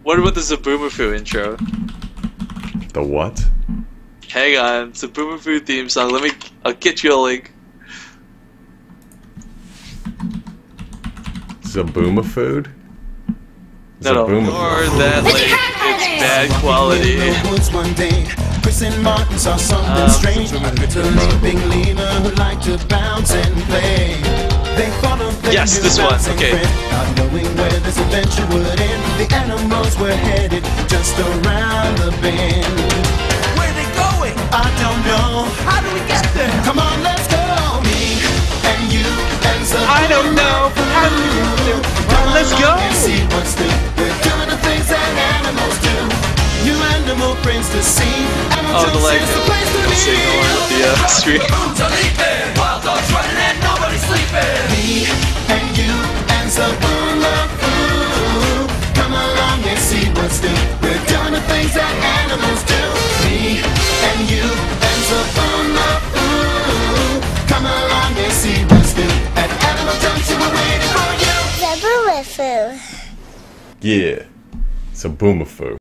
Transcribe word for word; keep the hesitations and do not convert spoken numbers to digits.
What about the Zaboomafoo intro? The what? Hang on, Zaboomafoo theme song. Let me. I'll get you a link. Zaboomafoo? No, no, or that link. It's bad quality. Chris and Martin saw something Um, strange. A leaping lemur who liked to bounce and play. They followed their Yes, new this one, bouncing okay. friend, not knowing where this adventure would end. The animals were headed just around the bend. Where are they going? I don't know. How do we get there? Come on, let's go. Me and you and some. I don't know. How do we get there? Well, let's go. And see what's new. We're doing the things that animals do. New animal friends to see. Oh, the leg. The signal with the uh, stream. Wild dogs running and nobody's sleeping. Me and you and Zaboomafoo. Come along and see what's new. We're doing the things that animals do. Me and you and Zaboomafoo. Come along and see what's new. At Animal Junction we're waiting for you. Zaboomafoo. Yeah. Zaboomafoo.